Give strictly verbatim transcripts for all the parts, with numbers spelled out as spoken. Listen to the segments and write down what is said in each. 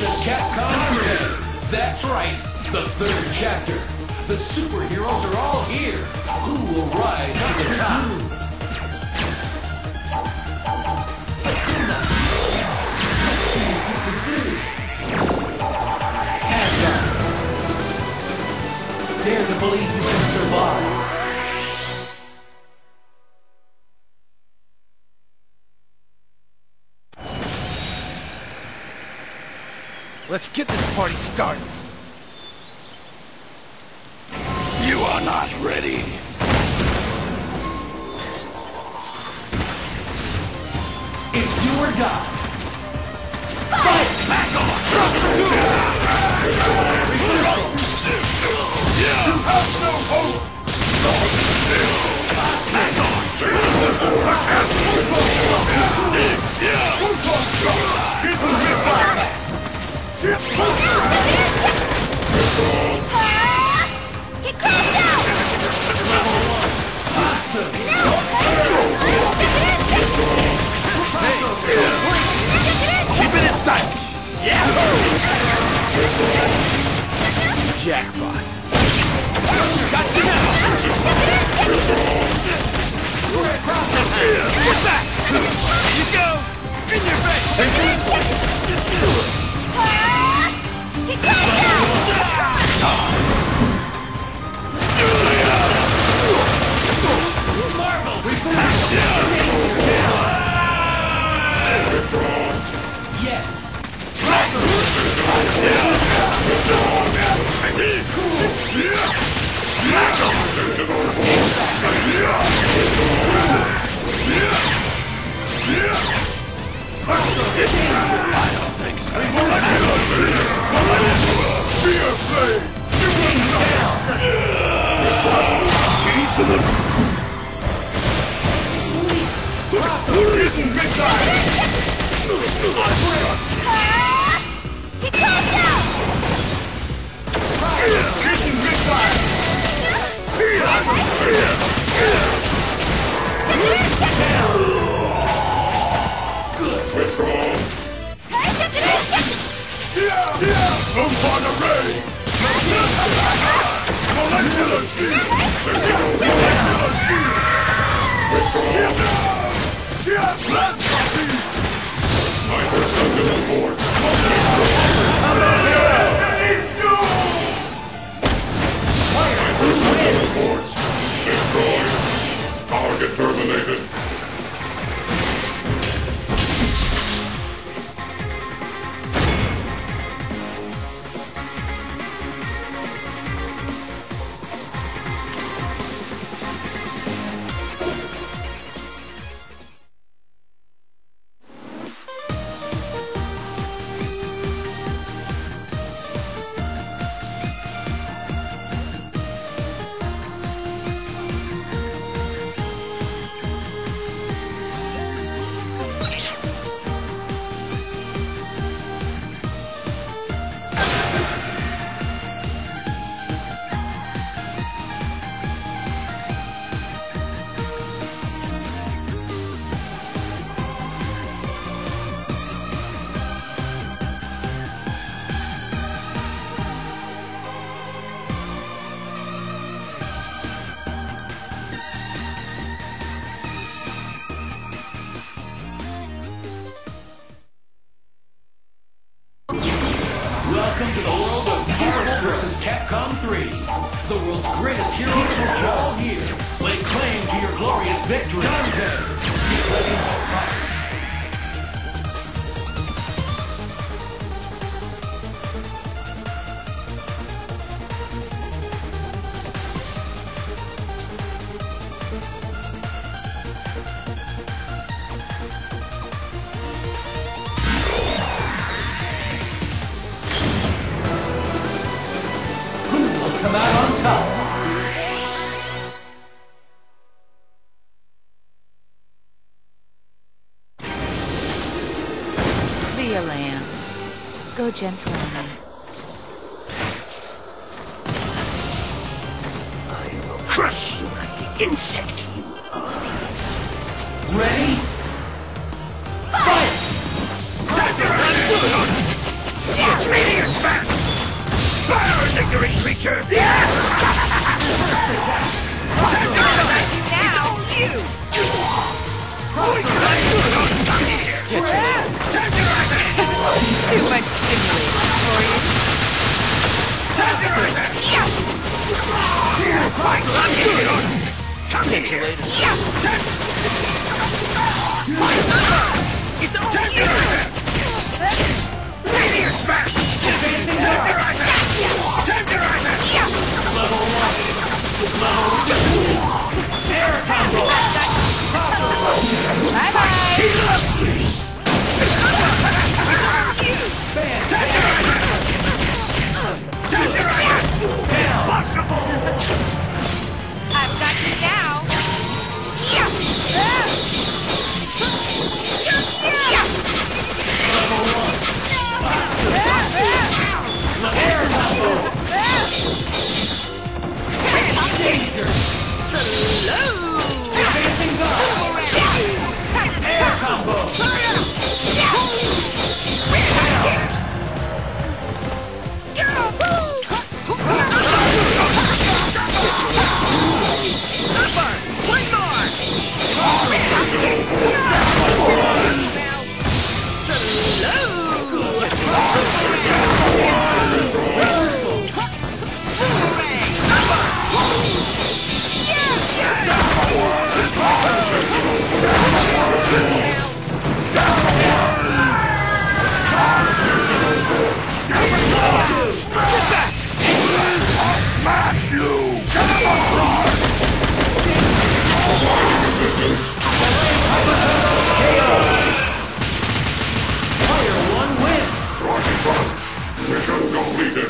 versus. Capcom three. That's right, the third chapter. The superheroes are all here. Who will rise to the top? Dare to believe you can survive. Let's get this party started. You are not ready. It's do or die. Fight! Back on! You have no hope! Back on! Get the grip fire! Get close out! Awesome! Keep it in style. Yeah. Jackpot. Got you now. Get back. Here you go. In your face. Get close out! Yes! I don't think so. Be afraid! Get close out! Target terminated. Welcome to the world of Marvel versus. Capcom three. The world's greatest heroes are all here. Lay claim to your glorious victory. Dante, get ready to fight. Come out on top. Leah Lamb, go gentle on me. I will crush you like the insect you are. Ready? Fight! Time to run! creature! Too much stimulating for you. Come here! It's all you! Meteor smash! Tenderizer! Tenderizer! Level one. Level two. Air combo. Bye-bye. He loves me! Tenderizer! Impossible! I've got you now. Level one. Air combo. Danger. Advancing guard. Air combo. Smash you! Player one wins. Mission completed!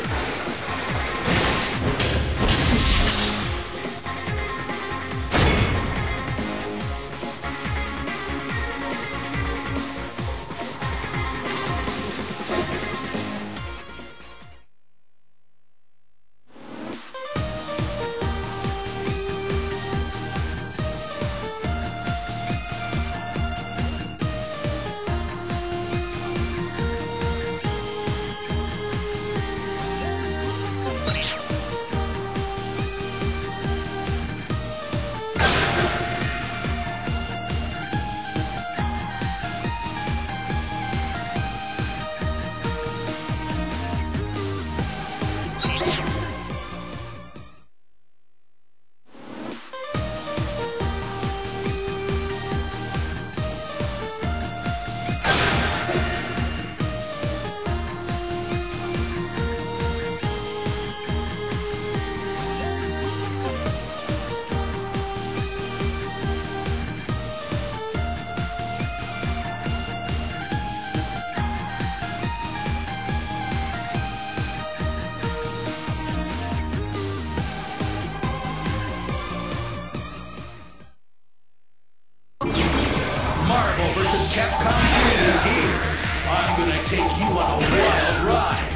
Marvel versus. Capcom three is here. I'm gonna take you on a wild ride.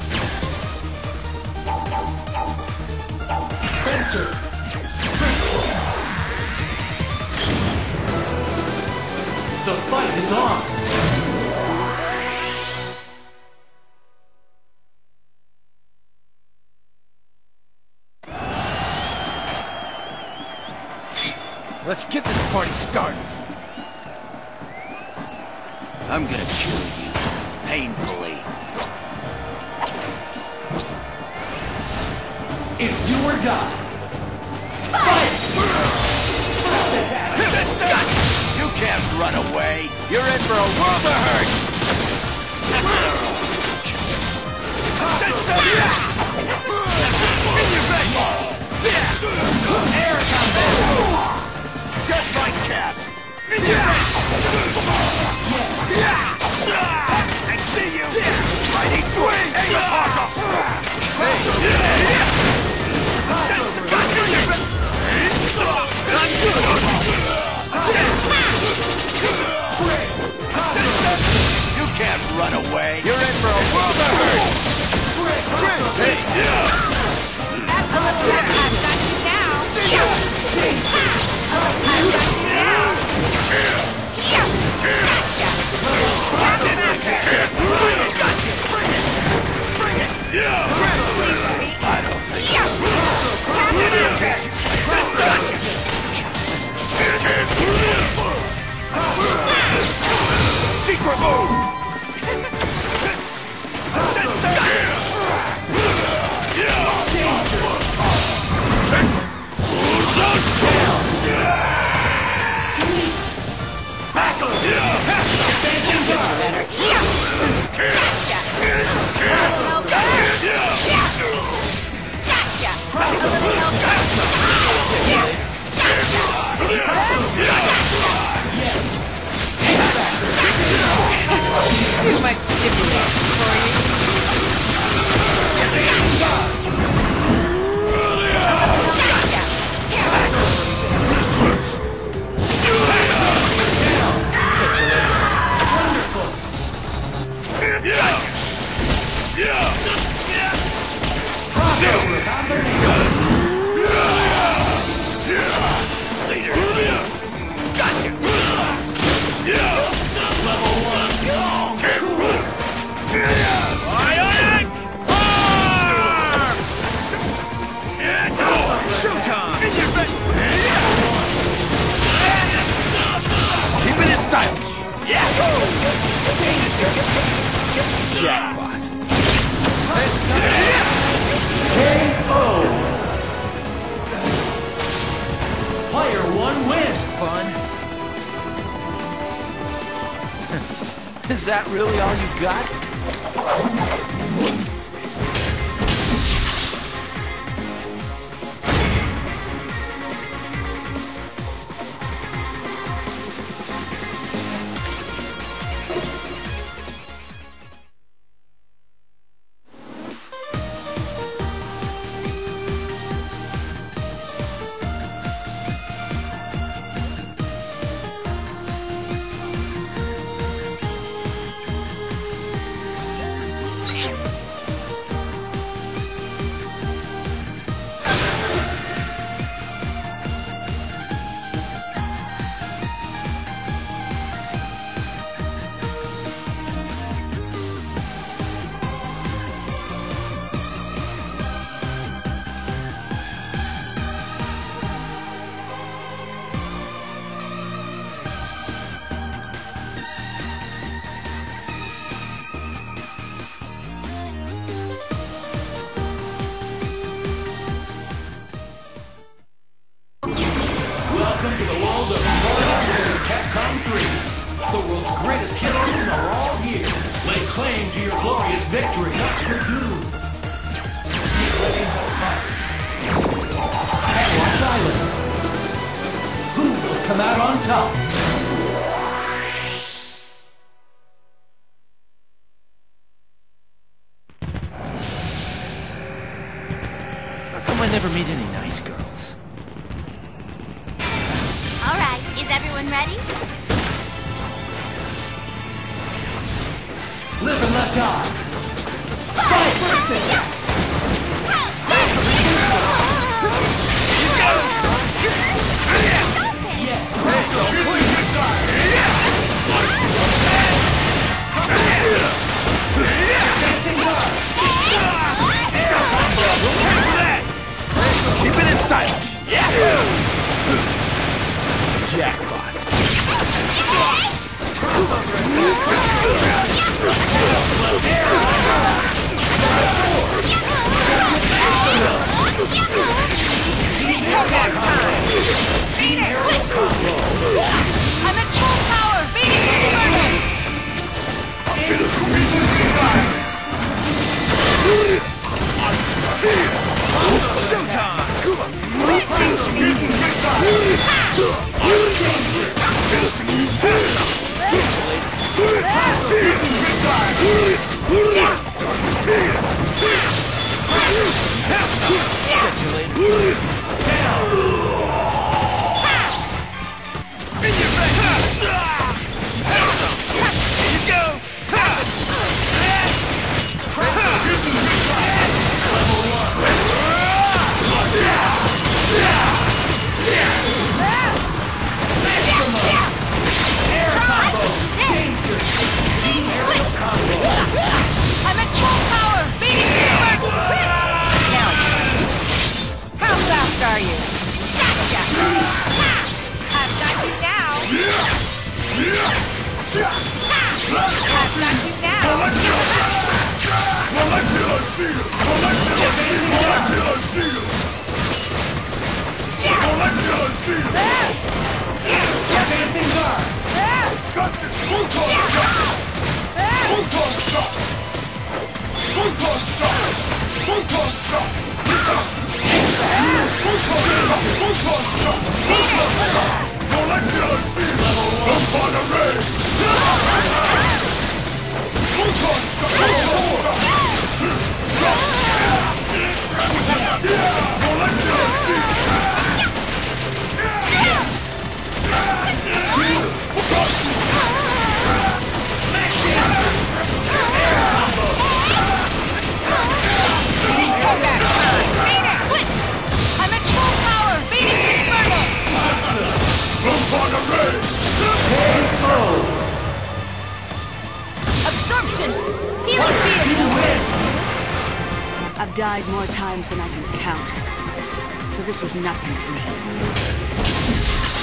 Spencer. The fight is on. Let's get this party started. I'm gonna kill you. Painfully. It's do or die. Fight! First attack. You can't run away. You're in for a world of hurt. In your face. Air combo. Just like Cap. In your face. I see you. Mighty swing. Hey, Parker. Hey. You can't run away. You're in for a world of hurt. Hey. I've got you now. I've got you now. Bring it! Bring it! Yeah! I've stimulated for you. Showtime! In your face! Keeping it stylish! Yeah! Jackpot! K O Player one wins. Fun. Is that really all you got? Welcome to the world of Marvel Capcom three. The world's greatest heroes are all here. Lay claim to your glorious victory. Doctor Doom. Get ready to fight. And watch Island. Who will come out on top? How come I never meet any nice girls? All right, is everyone ready? Live and let die. Fight! Keeping it stylish! Yeah! Jackpot! I'm at full power! Beating the target! Showtime! In your face! Here you go! I'm at full power! Beating the target! Now, how fast are you? Gotcha! I've got you now! I've got you now! Advancing guard. Switch! I'm at full power! Phoenix Inferno! Absorption! Healing field! I've died more times than I can count, so this was nothing to me.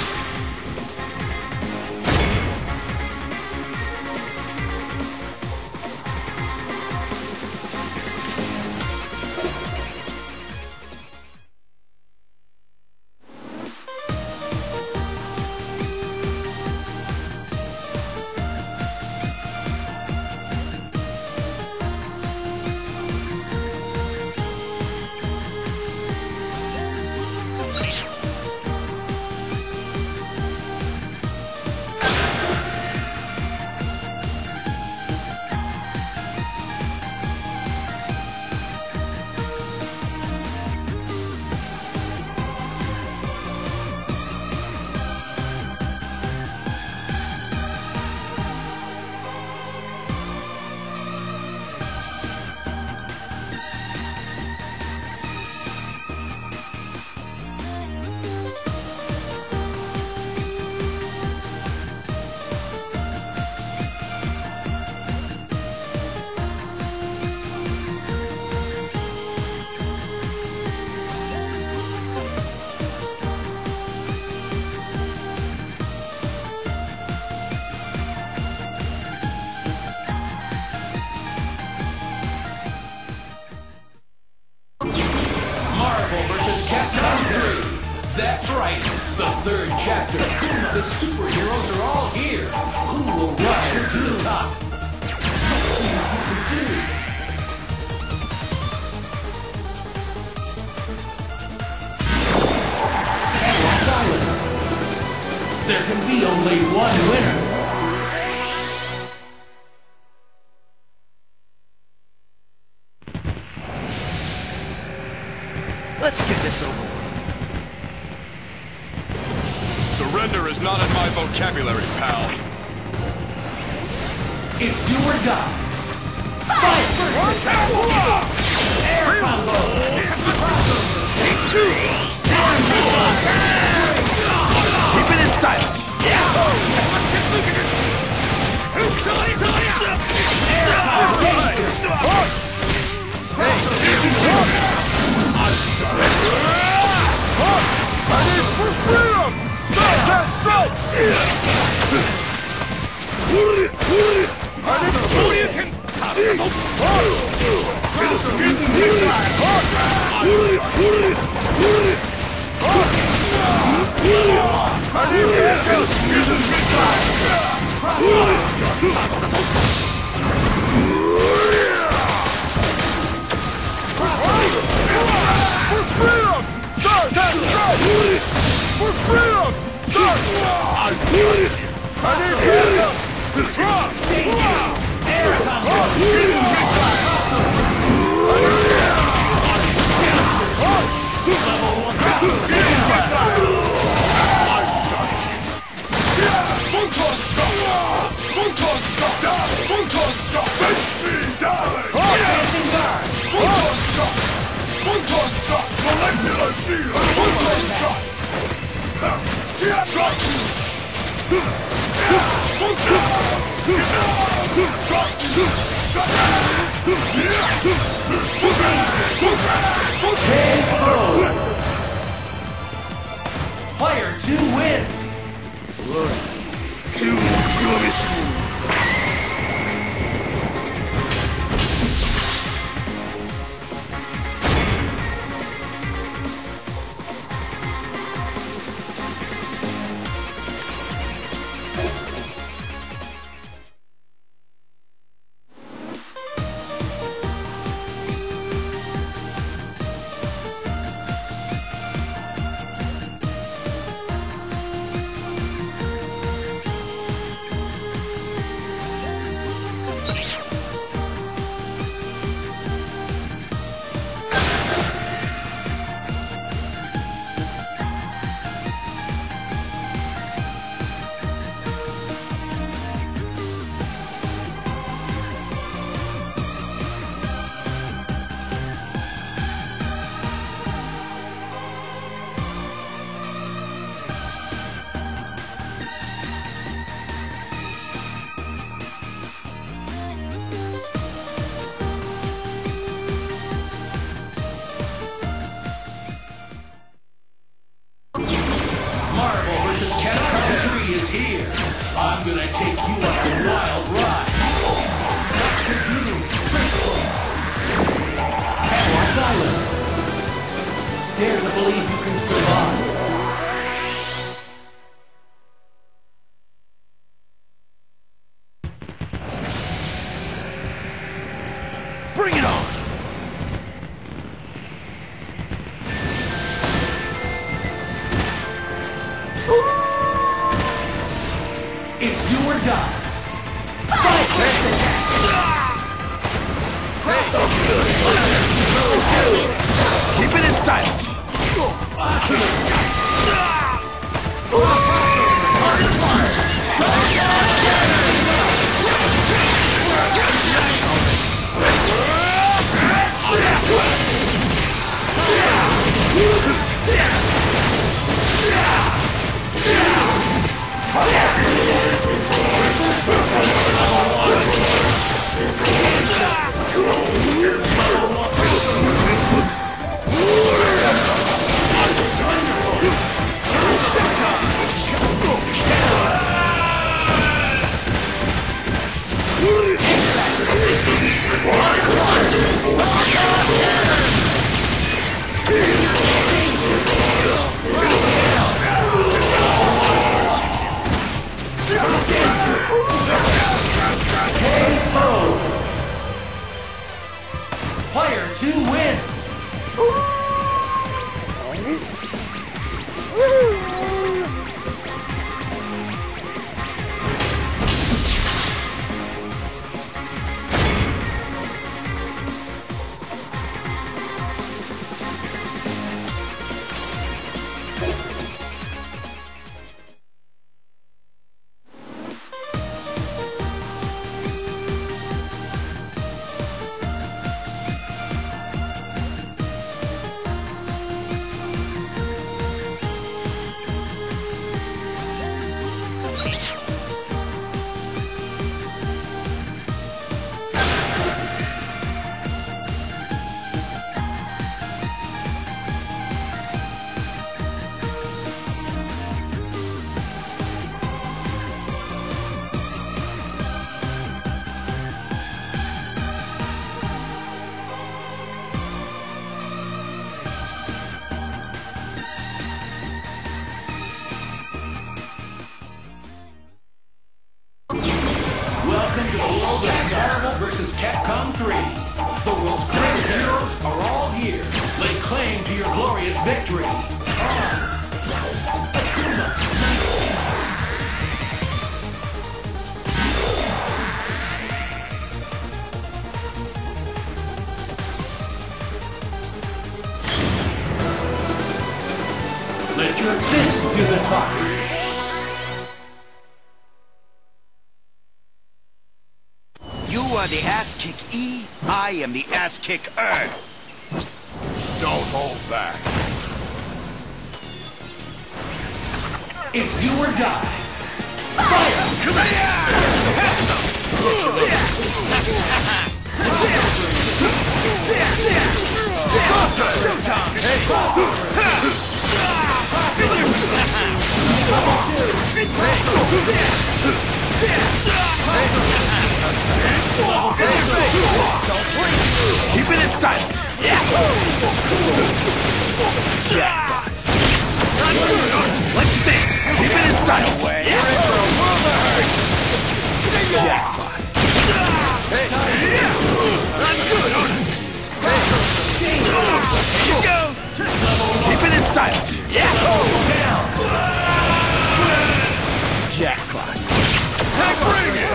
That's right, the third chapter. The superheroes are all here. Who will rise to the top? Let's see what you can do. And silence. There can be only one winner. Let's get this over with. Surrender is not in my vocabulary, pal. It's do or die. Fight first attack! Air combo! Take two! Keep it in style! Air combo! Hey, easy! I need for freedom! Stop! Stop! I need for For freedom! Start! Start! For freedom! Start! I need it! I need freedom! Drop! Air combo! Player two wins! here. I'm gonna take you on a wild ride. Doctor Doom, Critical. Catwalk Island. Dare to believe you can survive. Bring it on! It's do or die. Fight! Hey! Keep it in style! Player two win. Welcome to the world of Marvel versus. Capcom three. The world's greatest heroes are all here. Lay claim to your glorious victory. On Akuma nineteen. Let your fist do the talking. You are the ass-kick E, I am the ass-kick Er. Don't hold back. It's do or die. Fire! Come here! Showtime! Keep it in style! Jackpot! Let's dance! Keep it in style! You're in for a world of hurt! Jackpot! Hey! I'm good! Hey! Here you go! Keep it in style! Jackpot! Now bring it!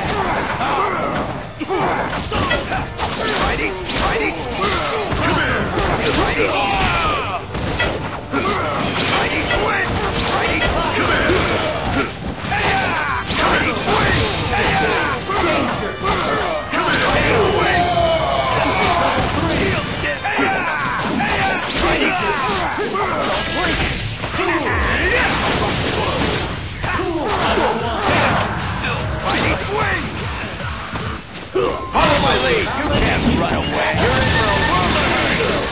Righties! Righties! Come here! Righties! Righties win! Righties! Come here! Righties win! Come here! Righties win! Shields get... Righties! Don't blink! Still Righties win! Follow my lead! You can't run away! You're in for a world of hurt!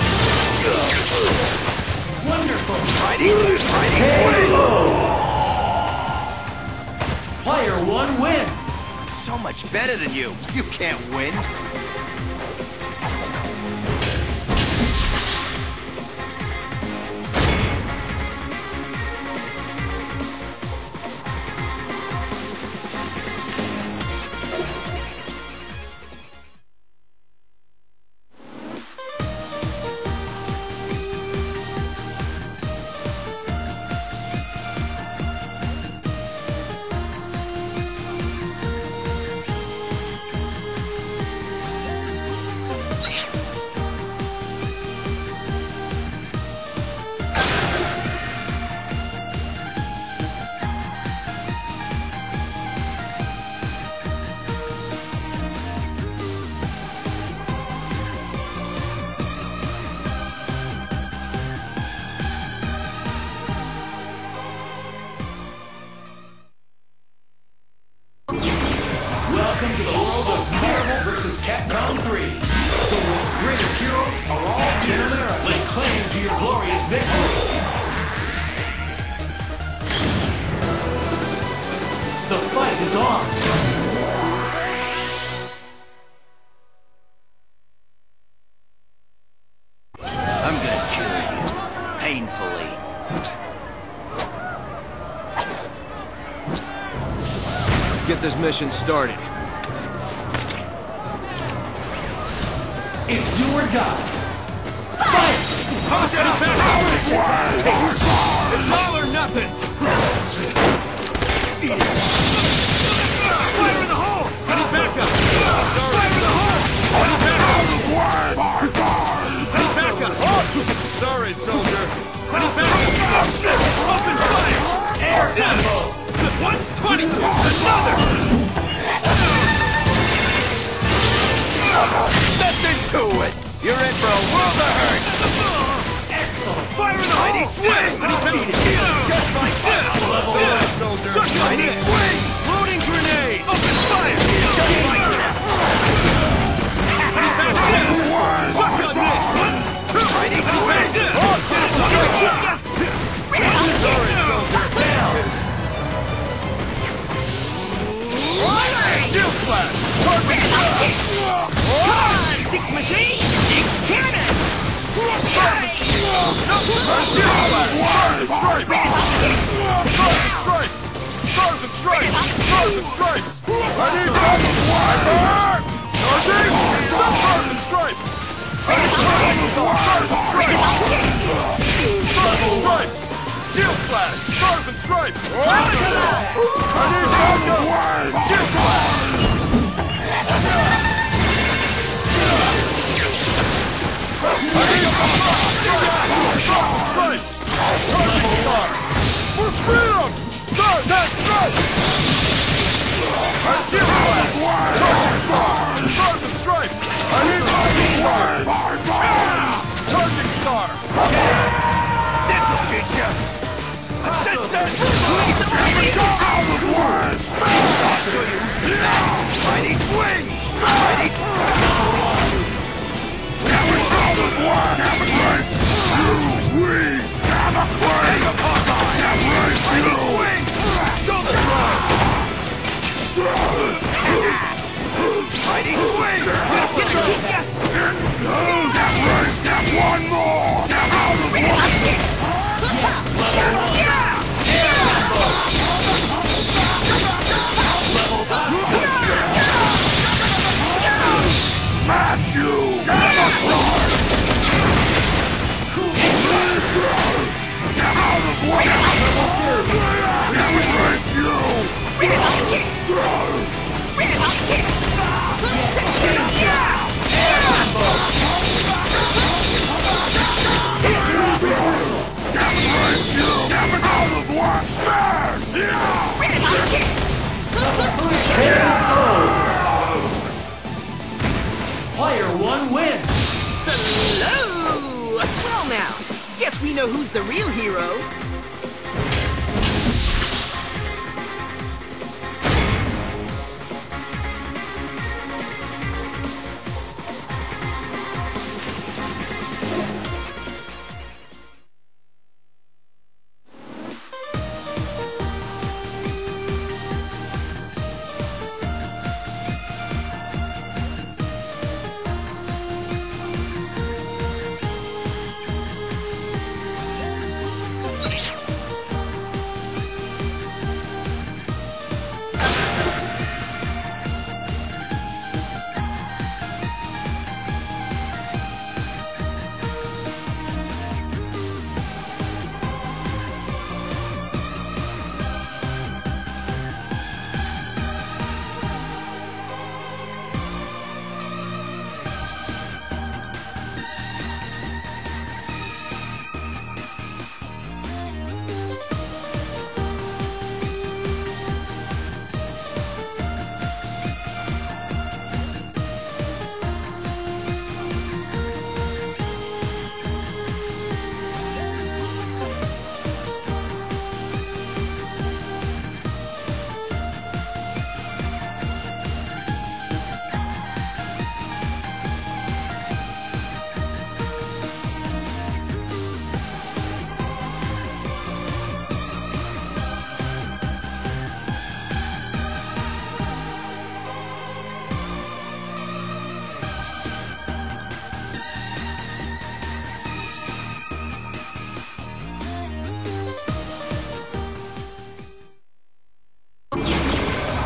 Wonderful. Righties! Righties win! Player one win. So much better than you. You can't win. Welcome to the world of Marvel versus. Capcom three. The world's greatest heroes are all in America. Lay claim to your glorious victory. The fight is on. I'm gonna kill you. Painfully. Let's get this mission started. It's do or die. Fight! It's all or nothing! Fire in the hole! I need backup! Fire in the hole! I need backup! I need backup! Sorry, soldier! I need backup! Open fire! Air combo! one twenty! Another! That's into it! You're in for a world of hurt! Excellent! Fire in the mighty swing! Just like that! Sorry, soldier! Mighty swing! Loading grenade! Open fire! Just like that! Suck on this! One, two! Mighty swing! Sorry, soldier! Steel flash! Come on, Six Machine! Six Cannon! Steel flash! Stripes! Stars and stripes! Stars and stripes! Stars and stripes! I need fire! Charging! Stars and stripes! I need stars and stripes! Stars and stripes! Steel flash! Stars and stripes! I need backup! Steel flash! Stripes! Charging star! For freedom! Stars and stripes! Steel flash! Charging star! Stars and stripes! I need charging star! This'll teach you! Assistant! Out of words! Mighty swing! Mighty... Never saw the one! Never great! You weak! Never great! Never great! Mighty swing! Shoulder throw! Mighty swing! Never great! Never one more! Never out of one! Smash you! Out of one! Never break you! Never break you! Never out of one! Smash! Player one wins. Hello! Well now, guess we know who's the real hero.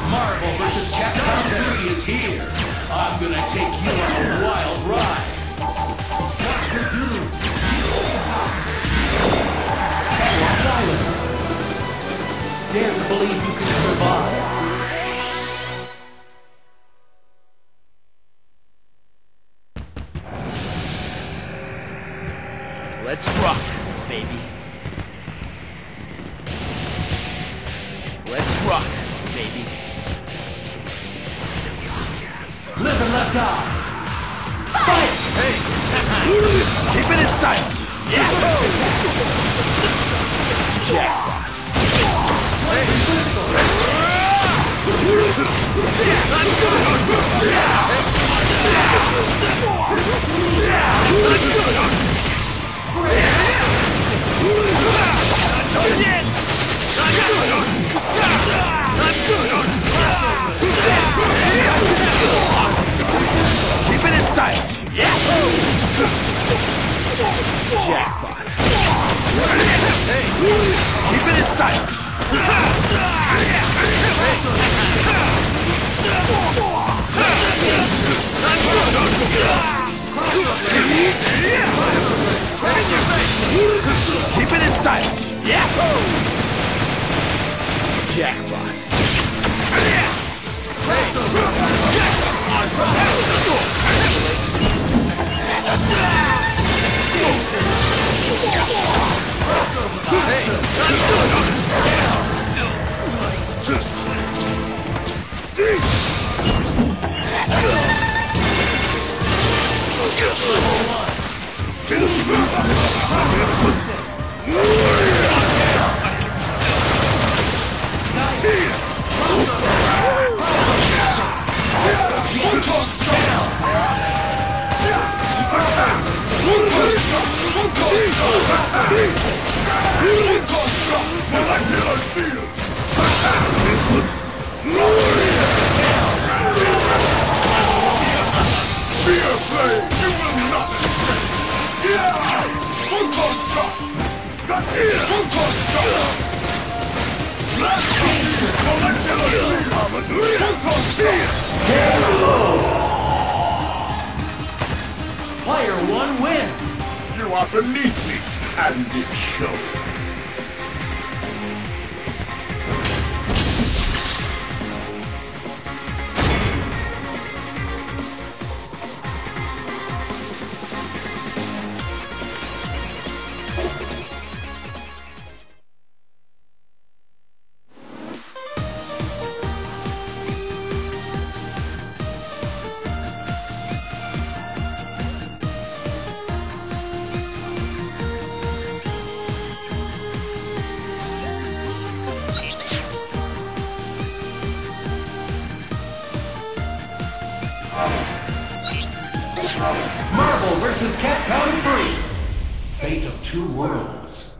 Marvel versus Capcom three is here. I'm gonna take you on a wild ride. Doctor Doom. Catalog's Island. Dare to believe you can survive. Let's rock, baby. Let's rock, baby. Live and let die. Fight! Hey! Keep it in style! Yeah! Jackpot! Hey! I'm good! I'm good! Keep it in style. Yeah. Jackpot. Hey. Keep it in style. Keep it in style. Yeah. Jackpot. Hey. Player one win. You are beneath me, and it shows. Marvel versus Capcom three. Fate of Two Worlds.